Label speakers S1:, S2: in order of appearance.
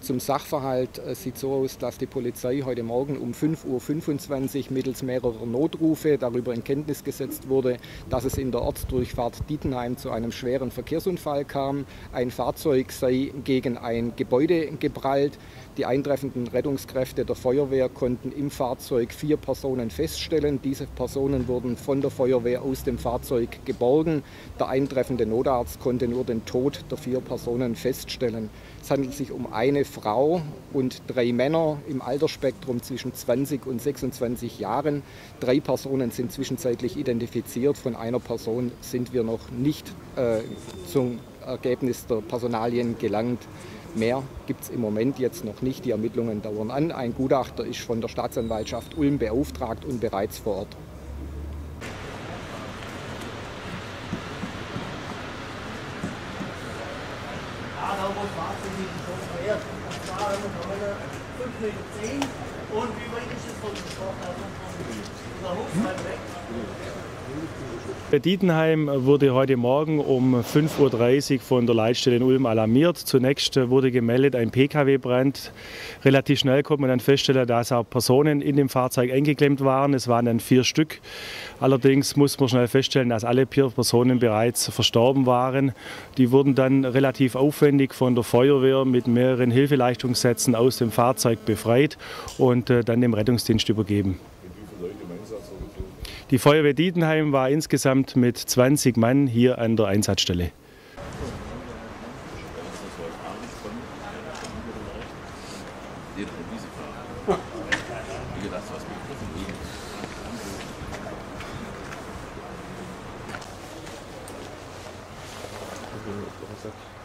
S1: zum Sachverhalt. Es sieht so aus, dass die Polizei heute Morgen um 5:25 Uhr mittels mehrerer Notrufe darüber in Kenntnis gesetzt wurde, dass es in der Ortsdurchfahrt Dietenheim zu einem schweren Verkehrsunfall kam. Ein Fahrzeug sei gegen ein Gebäude geprallt. Die eintreffenden Rettungskräfte der Feuerwehr konnten im Fahrzeug 4 Personen feststellen. Diese Personen wurden von der Feuerwehr aus dem Fahrzeug geborgen. Der eintreffende Notarzt konnte nur den Tod der 4 Personen feststellen. Es handelt sich um eine Frau und 3 Männer im Altersspektrum zwischen 20 und 26 Jahren. 3 Personen sind zwischenzeitlich identifiziert. Von einer Person sind wir noch nicht zum Ergebnis der Personalien gelangt. Mehr gibt es im Moment jetzt noch nicht. Die Ermittlungen dauern an. Ein Gutachter ist von der Staatsanwaltschaft Ulm beauftragt und bereits vor Ort.
S2: Das war 5,10 Meter. Und wie weit ist es von der Straße? Weit weg.
S3: Dietenheim wurde heute Morgen um 5:30 Uhr von der Leitstelle in Ulm alarmiert. Zunächst wurde gemeldet, ein Pkw brennt. Relativ schnell konnte man dann feststellen, dass auch Personen in dem Fahrzeug eingeklemmt waren. Es waren dann 4 Stück. Allerdings muss man schnell feststellen, dass alle 4 Personen bereits verstorben waren. Die wurden dann relativ aufwendig von der Feuerwehr mit mehreren Hilfeleistungssätzen aus dem Fahrzeug befreit und dann dem Rettungsdienst übergeben. Die Feuerwehr Dietenheim war insgesamt mit 20 Mann hier an der Einsatzstelle.
S4: Was